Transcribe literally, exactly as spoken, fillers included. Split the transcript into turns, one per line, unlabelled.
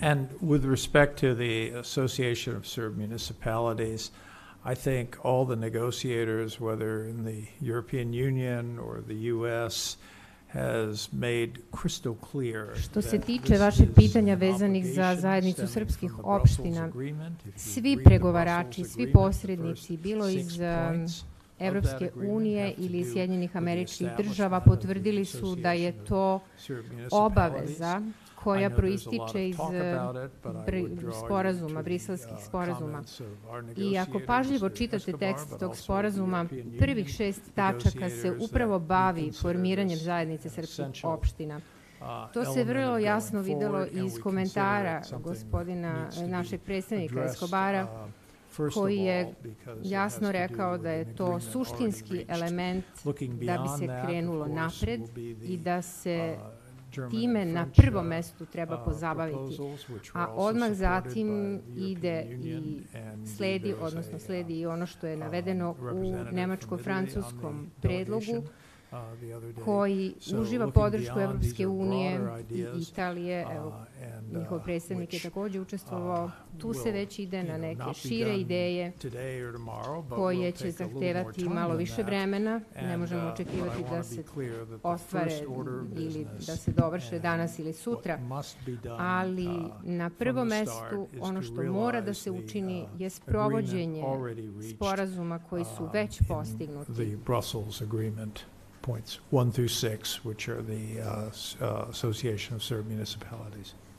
And with respect to the Association of Serb Municipalities, I think all the negotiators, whether in the European Union or the U S, has made crystal clear.
Što se tiče vašeg pitanja vezanih za zajednicu srpskih opština, svi pregovarači, svi posrednici, bilo iz Evropske unije ili iz Sjedinjenih Američkih Država, potvrdili su da je to obaveza koja proističe iz sporazuma, briselskih sporazuma. I ako pažljivo čitate tekst tog sporazuma, prvih šest tačaka se upravo bavi formiranjem zajednice srpskih opština. To se vrlo jasno videlo iz komentara gospodina, našeg predstavnika Escobara, koji je jasno rekao da je to suštinski element da bi se krenulo napred i da se time na prvom mestu treba pozabaviti. A odmah zatim ide i sledi, odnosno sledi i ono što je navedeno u nemačko-francuskom predlogu, koji uživa podršku Evropske unije i Italije. Evo, njihov predstavnik je takođe učestvovao. Tu se već ide na neke šire ideje koje će zahtevati malo više vremena. Ne možemo očekivati da se ostvare ili da se dovrše danas ili sutra, ali na prvom mestu ono što mora da se učini je sprovođenje sporazuma koji su već postignuti.
Points one through six, which are the uh, uh, Association of Serb Municipalities.